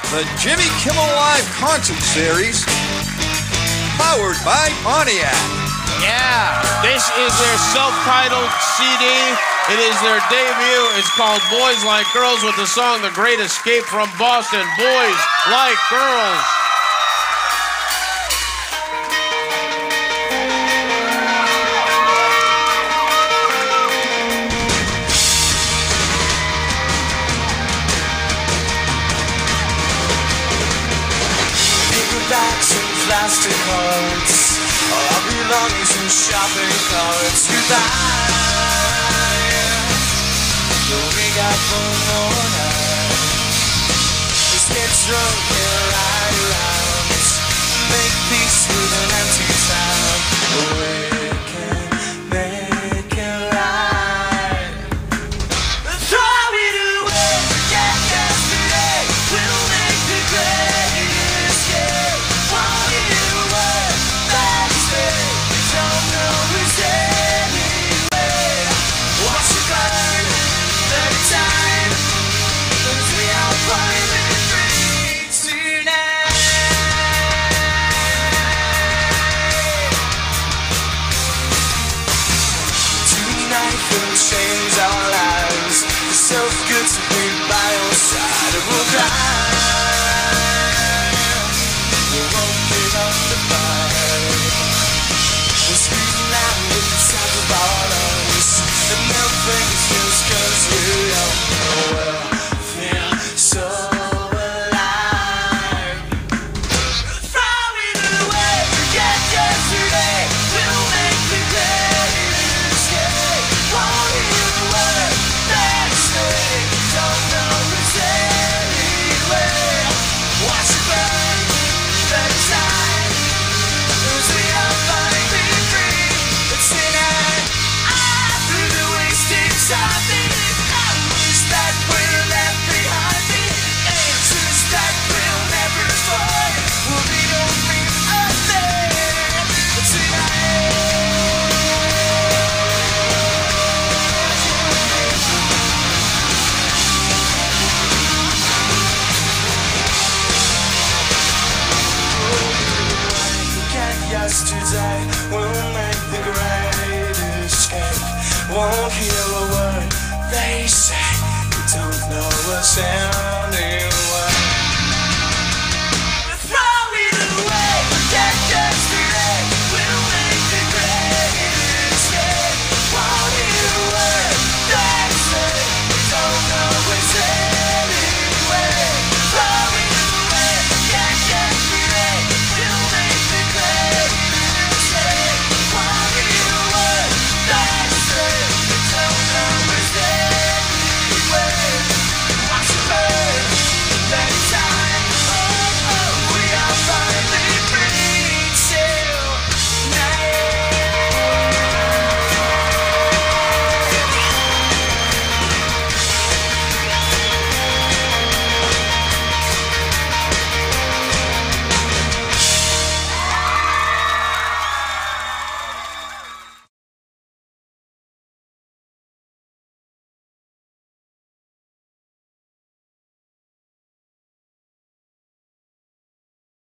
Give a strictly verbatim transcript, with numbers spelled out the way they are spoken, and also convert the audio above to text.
The Jimmy Kimmel Live Concert Series, powered by Pontiac. Yeah, this is their self-titled C D. It is their debut. It's called Boys Like Girls with the song The Great Escape from Boston. Boys Like Girls. Bags and plastic hearts, all our belongings in shopping carts. Goodbye, but we got one more night. Let's get drunk and ride around, make peace with an empty town. We can make it right. Throw it away, forget yesterday. We'll make the great. Change our lives. It's so good to be by your side. We'll cry, we won't give up the fight. We're screaming out with the top of our lungs, and nothing feels cause we don't know well. Feel so alive. Throw it away, forget yesterday. We'll make the great escape. Yesterday, we'll make the great escape. Won't hear a word they say. We don't know what's in.